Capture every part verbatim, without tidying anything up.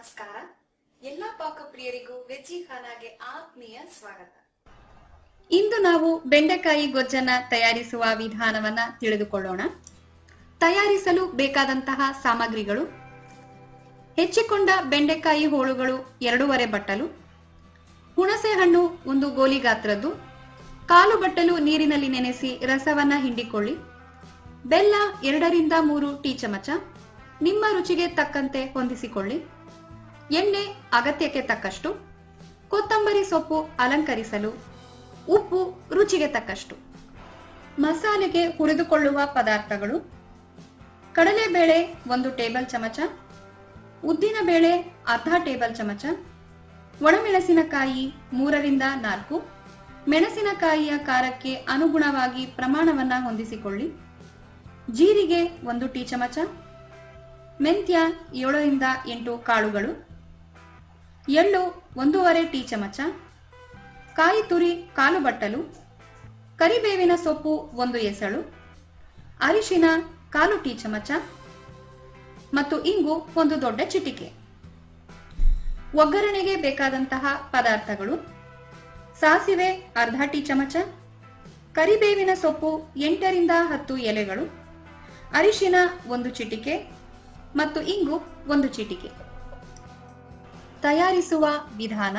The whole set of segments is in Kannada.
ನಮಸ್ಕಾರ. ಎಲ್ಲ ಪಾಕಪ್ರಿಯರಿಗೂ ವೆಜ್ಜಿ ಖಾನಾಗೆ ಆತ್ಮೀಯ ಸ್ವಾಗತ. ಇಂದು ನಾವು ಬೆಂಡೆಕಾಯಿ ಗೊಜ್ಜನ್ನ ತಯಾರಿಸುವ ವಿಧಾನವನ್ನ ತಿಳಿದುಕೊಳ್ಳೋಣ. ತಯಾರಿಸಲು ಬೇಕಾದಂತಹ ಸಾಮಗ್ರಿಗಳು: ಹೆಚ್ಚಿಕೊಂಡ ಬೆಂಡೆಕಾಯಿ ಹೋಳುಗಳು ಎರಡೂವರೆ ಬಟ್ಟಲು, ಹುಣಸೆ ಹಣ್ಣು ಒಂದು ಗೋಲಿ ಗಾತ್ರದ್ದು, ಕಾಲು ಬಟ್ಟಲು ನೀರಿನಲ್ಲಿ ನೆನೆಸಿ ರಸವನ್ನ ಹಿಂಡಿಕೊಳ್ಳಿ, ಬೆಲ್ಲ ಎರಡರಿಂದ ಮೂರು ಟೀ ಚಮಚ, ನಿಮ್ಮ ರುಚಿಗೆ ತಕ್ಕಂತೆ ಹೊಂದಿಸಿಕೊಳ್ಳಿ, ಎಣ್ಣೆ ಅಗತ್ಯಕ್ಕೆ ತಕ್ಕಷ್ಟು, ಕೊತ್ತಂಬರಿ ಸೊಪ್ಪು ಅಲಂಕರಿಸಲು, ಉಪ್ಪು ರುಚಿಗೆ ತಕ್ಕಷ್ಟು. ಮಸಾಲೆಗೆ ಹುರಿದುಕೊಳ್ಳುವ ಪದಾರ್ಥಗಳು: ಕಡಲೆಬೇಳೆ ಒಂದು ಟೇಬಲ್ ಚಮಚ, ಉದ್ದಿನ ಬೇಳೆ ಅರ್ಧ ಟೇಬಲ್ ಚಮಚ, ಒಣಮೆಣಸಿನಕಾಯಿ ಮೂರರಿಂದ ನಾಲ್ಕು, ಮೆಣಸಿನಕಾಯಿಯ ಖಾರಕ್ಕೆ ಅನುಗುಣವಾಗಿ ಪ್ರಮಾಣವನ್ನ ಹೊಂದಿಸಿಕೊಳ್ಳಿ, ಜೀರಿಗೆ ಒಂದು ಟೀ ಚಮಚ, ಮೆಂತ್ಯ ಏಳರಿಂದ ಎಂಟು ಕಾಳುಗಳು, ಎಳ್ಳು ಒಂದೂವರೆ ಟೀ ಚಮಚ, ಕಾಯಿ ತುರಿ ಕಾಲು ಬಟ್ಟಲು, ಕರಿಬೇವಿನ ಸೊಪ್ಪು ಒಂದು ಎಸಳು, ಅರಿಶಿನ ಕಾಲು ಟೀ ಚಮಚ ಮತ್ತು ಇಂಗು ಒಂದು ದೊಡ್ಡ ಚಿಟಿಕೆ. ಒಗ್ಗರಣೆಗೆ ಬೇಕಾದಂತಹ ಪದಾರ್ಥಗಳು: ಸಾಸಿವೆ ಅರ್ಧ ಟೀ ಚಮಚ, ಕರಿಬೇವಿನ ಸೊಪ್ಪು ಎಂಟರಿಂದ ಹತ್ತು ಎಲೆಗಳು, ಅರಿಶಿನ ಒಂದು ಚಿಟಿಕೆ ಮತ್ತು ಇಂಗು ಒಂದು ಚಿಟಿಕೆ. ತಯಾರಿಸುವ ವಿಧಾನ: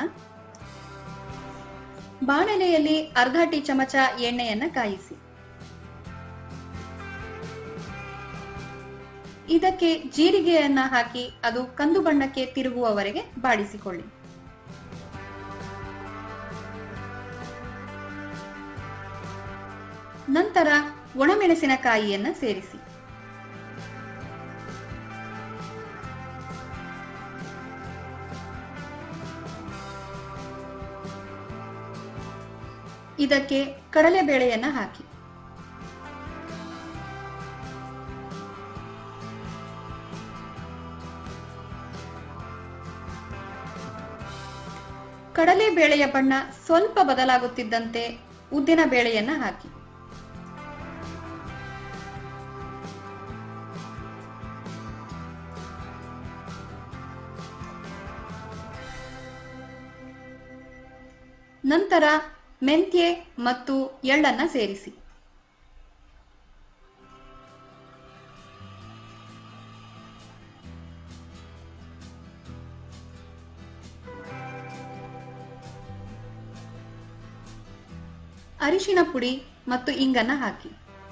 ಬಾಣಲೆಯಲ್ಲಿ ಅರ್ಧ ಟೀ ಚಮಚ ಎಣ್ಣೆಯನ್ನ ಕಾಯಿಸಿ, ಇದಕ್ಕೆ ಜೀರಿಗೆಯನ್ನ ಹಾಕಿ ಅದು ಕಂದು ಬಣ್ಣಕ್ಕೆ ತಿರುಗುವವರೆಗೆ ಬಾಡಿಸಿಕೊಳ್ಳಿ. ನಂತರ ಒಣಮೆಣಸಿನಕಾಯಿಯನ್ನ ಸೇರಿಸಿ, ಇದಕ್ಕೆ ಕಡಲೆಬೇಳೆಯನ್ನ ಹಾಕಿ, ಕಡಲೆಬೇಳೆಯ ಬಣ್ಣ ಸ್ವಲ್ಪ ಬದಲಾಗುತ್ತಿದ್ದಂತೆ ಉದ್ದಿನ ಬೇಳೆಯನ್ನ ಹಾಕಿ, ನಂತರ ಮೆಂತ್ಯೆ ಮತ್ತು ಎಳ್ಳನ್ನ ಸೇರಿಸಿ, ಅರಿಶಿನ ಪುಡಿ ಮತ್ತು ಇಂಗನ್ನ ಹಾಕಿ,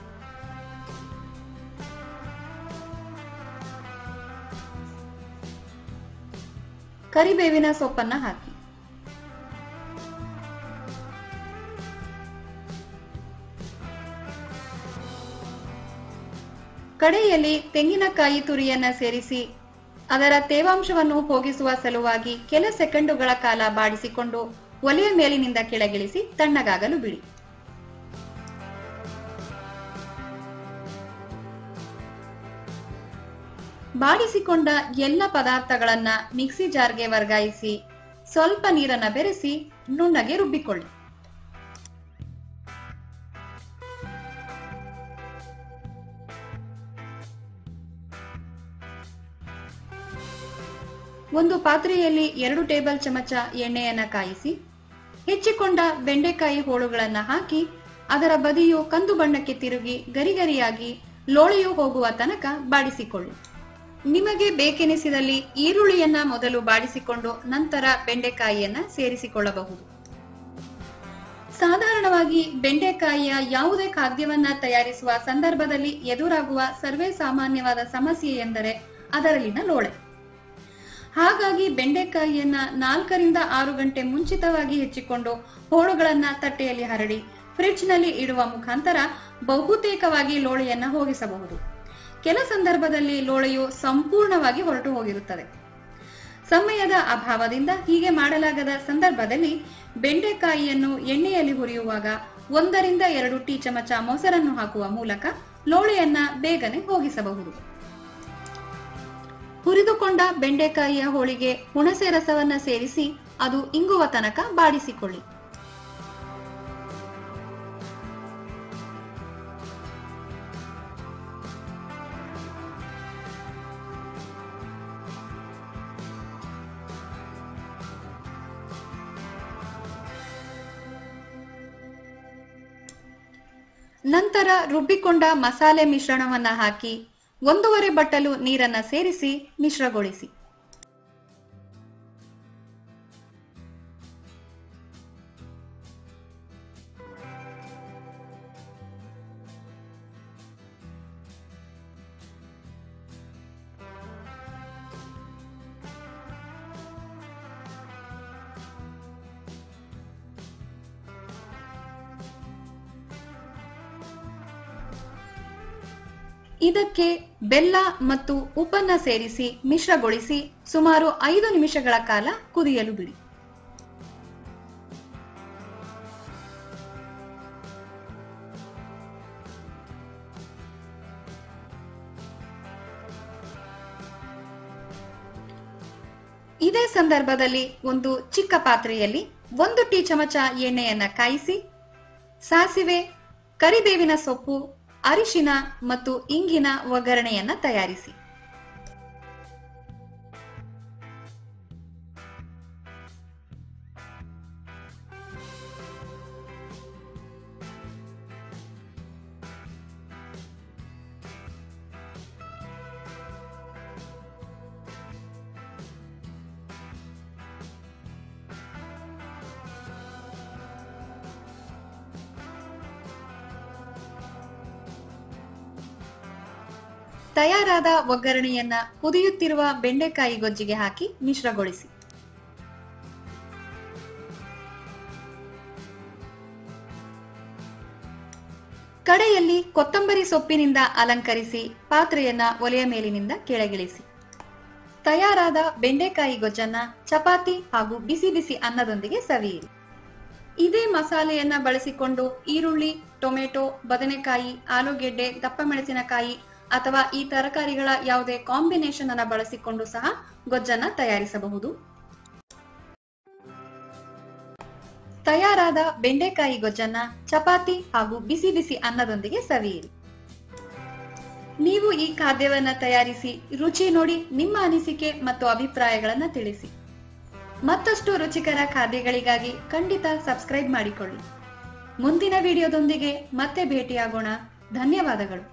ಕರಿಬೇವಿನ ಸೊಪ್ಪನ್ನ ಹಾಕಿ, ಕಡೆಯಲ್ಲಿ ತೆಂಗಿನಕಾಯಿ ತುರಿಯನ್ನ ಸೇರಿಸಿ ಅದರ ತೇವಾಂಶವನ್ನು ಹೋಗಿಸುವ ಸಲುವಾಗಿ ಕೆಲ ಸೆಕೆಂಡುಗಳ ಕಾಲ ಬಾಡಿಸಿಕೊಂಡು ಒಲೆಯ ಮೇಲಿನಿಂದ ಕೆಳಗಿಳಿಸಿ ತಣ್ಣಗಾಗಲು ಬಿಡಿ. ಬಾಡಿಸಿಕೊಂಡ ಎಲ್ಲ ಪದಾರ್ಥಗಳನ್ನ ಮಿಕ್ಸಿ ಜಾರ್ಗೆ ವರ್ಗಾಯಿಸಿ ಸ್ವಲ್ಪ ನೀರನ್ನ ಬೆರೆಸಿ ನುಣ್ಣಗೆ ರುಬ್ಬಿಕೊಳ್ಳಿ. ಒಂದು ಪಾತ್ರೆಯಲ್ಲಿ ಎರಡು ಟೇಬಲ್ ಚಮಚ ಎಣ್ಣೆಯನ್ನ ಕಾಯಿಸಿ, ಹೆಚ್ಚಿಕೊಂಡ ಬೆಂಡೆಕಾಯಿ ಹೋಳುಗಳನ್ನ ಹಾಕಿ ಅದರ ಬದಿಯು ಕಂದು ಬಣ್ಣಕ್ಕೆ ತಿರುಗಿ ಗರಿಗರಿಯಾಗಿ ಲೋಳೆಯು ಹೋಗುವ ತನಕ ಬಾಡಿಸಿಕೊಳ್ಳಿ. ನಿಮಗೆ ಬೇಕೆನಿಸಿದಲ್ಲಿ ಈರುಳ್ಳಿಯನ್ನ ಮೊದಲು ಬಾಡಿಸಿಕೊಂಡು ನಂತರ ಬೆಂಡೆಕಾಯಿಯನ್ನ ಸೇರಿಸಿಕೊಳ್ಳಬಹುದು. ಸಾಧಾರಣವಾಗಿ ಬೆಂಡೆಕಾಯಿಯ ಯಾವುದೇ ಖಾದ್ಯವನ್ನ ತಯಾರಿಸುವ ಸಂದರ್ಭದಲ್ಲಿ ಎದುರಾಗುವ ಸರ್ವೇ ಸಾಮಾನ್ಯವಾದ ಸಮಸ್ಯೆ ಎಂದರೆ ಅದರಲ್ಲಿನ ಲೋಳೆ. ಹಾಗಾಗಿ ಬೆಂಡೆಕಾಯಿಯನ್ನ ನಾಲ್ಕರಿಂದ ಆರು ಗಂಟೆ ಮುಂಚಿತವಾಗಿ ಹೆಚ್ಚಿಕೊಂಡು ಹೋಳುಗಳನ್ನ ತಟ್ಟೆಯಲ್ಲಿ ಹರಡಿ ಫ್ರಿಡ್ಜ್ ನಲ್ಲಿ ಇಡುವ ಮುಖಾಂತರ ಬಹುತೇಕವಾಗಿ ಲೋಳೆಯನ್ನ ಹೋಗಿಸಬಹುದು. ಕೆಲ ಸಂದರ್ಭದಲ್ಲಿ ಲೋಳೆಯು ಸಂಪೂರ್ಣವಾಗಿ ಹೊರಟು ಹೋಗಿರುತ್ತದೆ. ಸಮಯದ ಅಭಾವದಿಂದ ಹೀಗೆ ಮಾಡಲಾಗದ ಸಂದರ್ಭದಲ್ಲಿ ಬೆಂಡೆಕಾಯಿಯನ್ನು ಎಣ್ಣೆಯಲ್ಲಿ ಹುರಿಯುವಾಗ ಒಂದರಿಂದ ಎರಡು ಟೀ ಚಮಚ ಮೊಸರನ್ನು ಹಾಕುವ ಮೂಲಕ ಲೋಳೆಯನ್ನ ಬೇಗನೆ ಹೋಗಿಸಬಹುದು. ಹುರಿದುಕೊಂಡ ಬೆಂಡೆಕಾಯಿಯ ಹೋಳಿಗೆ ಹುಣಸೆ ರಸವನ್ನ ಸೇರಿಸಿ ಅದು ಇಂಗುವ ತನಕ ಬಾಡಿಸಿಕೊಳ್ಳಿ. ನಂತರ ರುಬ್ಬಿಕೊಂಡ ಮಸಾಲೆ ಮಿಶ್ರಣವನ್ನ ಹಾಕಿ ಒಂದೂವರೆ ಬಟ್ಟಲು ನೀರನ್ನ ಸೇರಿಸಿ ಮಿಶ್ರಗೊಳಿಸಿ. ಇದಕ್ಕೆ ಬೆಲ್ಲ ಮತ್ತು ಉಪ್ಪನ್ನ ಸೇರಿಸಿ ಮಿಶ್ರಗೊಳಿಸಿ ಸುಮಾರು ಐದು ನಿಮಿಷಗಳ ಕಾಲ ಕುದಿಯಲು ಬಿಡಿ. ಇದೇ ಸಂದರ್ಭದಲ್ಲಿ ಒಂದು ಚಿಕ್ಕ ಪಾತ್ರೆಯಲ್ಲಿ ಒಂದು ಟೀ ಚಮಚ ಎಣ್ಣೆಯನ್ನ ಕಾಯಿಸಿ ಸಾಸಿವೆ, ಕರಿಬೇವಿನ ಸೊಪ್ಪು, ಅರಿಶಿನ ಮತ್ತು ಇಂಗಿನ ಒಗ್ಗರಣೆಯನ್ನ ತಯಾರಿಸಿ. ತಯಾರಾದ ಒಗ್ಗರಣೆಯನ್ನ ಕುದಿಯುತ್ತಿರುವ ಬೆಂಡೆಕಾಯಿ ಗೊಜ್ಜಿಗೆ ಹಾಕಿ ಮಿಶ್ರಗೊಳಿಸಿ. ಕಡೆಯಲ್ಲಿ ಕೊತ್ತಂಬರಿ ಸೊಪ್ಪಿನಿಂದ ಅಲಂಕರಿಸಿ ಪಾತ್ರೆಯನ್ನ ಒಲೆಯ ಮೇಲಿನಿಂದ ಕೆಳಗಿಳಿಸಿ. ತಯಾರಾದ ಬೆಂಡೆಕಾಯಿ ಗೊಜ್ಜನ್ನ ಚಪಾತಿ ಹಾಗೂ ಬಿಸಿ ಬಿಸಿ ಅನ್ನದೊಂದಿಗೆ ಸವಿಯಿರಿ. ಇದೇ ಮಸಾಲೆಯನ್ನ ಬಳಸಿಕೊಂಡು ಈರುಳ್ಳಿ, ಟೊಮೆಟೊ, ಬದನೆಕಾಯಿ, ಆಲೂಗೆಡ್ಡೆ, ದಪ್ಪ ಮೆಣಸಿನಕಾಯಿ ಅಥವಾ ಈ ತರಕಾರಿಗಳ ಯಾವುದೇ ಕಾಂಬಿನೇಷನ್ ಅನ್ನ ಬಳಸಿಕೊಂಡು ಸಹ ಗೊಜ್ಜನ್ನ ತಯಾರಿಸಬಹುದು. ತಯಾರಾದ ಬೆಂಡೆಕಾಯಿ ಗೊಜ್ಜನ್ನ ಚಪಾತಿ ಹಾಗೂ ಬಿಸಿ ಬಿಸಿ ಅನ್ನದೊಂದಿಗೆ ಸವಿಯಿರಿ. ನೀವು ಈ ಖಾದ್ಯವನ್ನ ತಯಾರಿಸಿ ರುಚಿ ನೋಡಿ ನಿಮ್ಮ ಅನಿಸಿಕೆ ಮತ್ತು ಅಭಿಪ್ರಾಯಗಳನ್ನ ತಿಳಿಸಿ. ಮತ್ತಷ್ಟು ರುಚಿಕರ ಖಾದ್ಯಗಳಿಗಾಗಿ ಖಂಡಿತ ಸಬ್ಸ್ಕ್ರೈಬ್ ಮಾಡಿಕೊಳ್ಳಿ. ಮುಂದಿನ ವಿಡಿಯೋದೊಂದಿಗೆ ಮತ್ತೆ ಭೇಟಿಯಾಗೋಣ. ಧನ್ಯವಾದಗಳು.